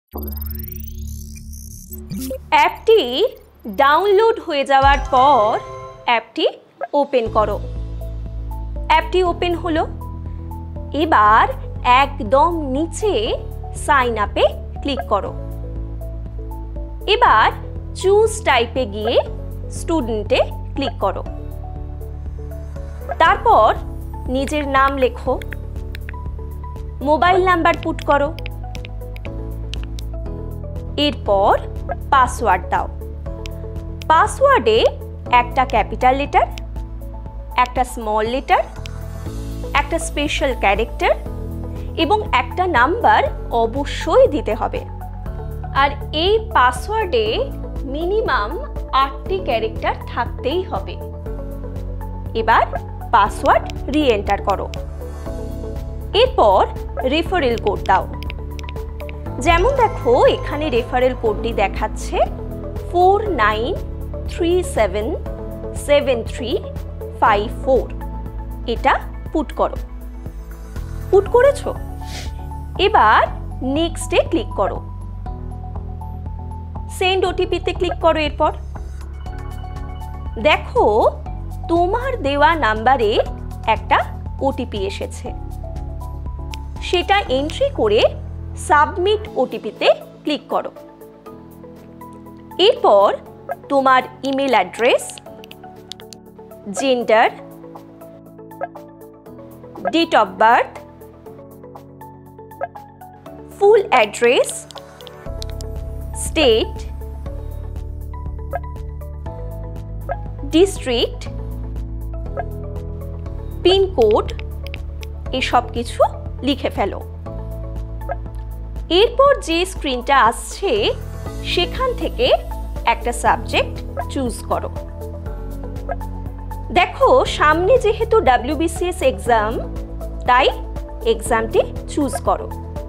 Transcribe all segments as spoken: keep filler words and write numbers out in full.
অ্যাপটি ডাউনলোড হয়ে যাওয়ার পর অ্যাপটি ওপেন করো। অ্যাপটি ওপেন হলো। এবার একদম নিচে সাইন আপে ক্লিক করো। এবার চুজ টাইপে গিয়ে স্টুডেন্টে ক্লিক করো। তারপর নিজের নাম লেখো, মোবাইল নাম্বার পুট করো। এরপর পাসওয়ার্ড দাও। পাসওয়ার্ডে একটা ক্যাপিটাল লেটার, একটা স্মল লেটার, একটা স্পেশাল ক্যারেক্টার এবং একটা নাম্বার অবশ্যই দিতে হবে। আর এই পাসওয়ার্ডে মিনিমাম আটটি ক্যারেক্টার থাকতেই হবে। এবার পাসওয়ার্ড রি এন্টার করো। এরপর রেফারেল কোড দাও। যেমন দেখো এখানে রেফারেল কোডটি দেখাচ্ছে four nine three seven seven three five four. এটা পুট করো। পুট করেছো? এবার নেক্সটে ক্লিক করো। সেন্ড ওটিপিতে ক্লিক করো। এরপর দেখো তোমার দেওয়া নাম্বারে একটা ওটিপি এসেছে। সেটা এন্ট্রি করে সাবমিট ওটিপিতে ক্লিক করো। এরপর তোমার email address, gender, date of birth, full address, state, district, pincode এসব কিছু লিখে ফেলো। এরপর যে স্ক্রিনটা আসছে সেখান থেকে একটা সাবজেক্ট চুজ করো। দেখো সামনে যেহেতু ডাব্লিউবিসিএস এক্সাম, তাই এক্সামটি চুজ করো।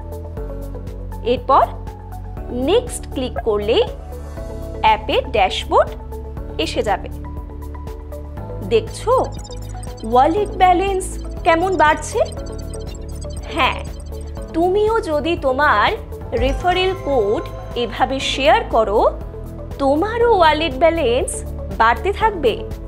এরপর নেক্সট ক্লিক করলে অ্যাপের ড্যাশবোর্ড এসে যাবে। দেখছো ওয়ালেট ব্যালেন্স কেমন বাড়ছে? হ্যাঁ, তুমিও যদি তোমার রেফারেল কোড এভাবে শেয়ার করো, তোমারও ওয়ালেট ব্যালেন্স বাড়তে থাকবে।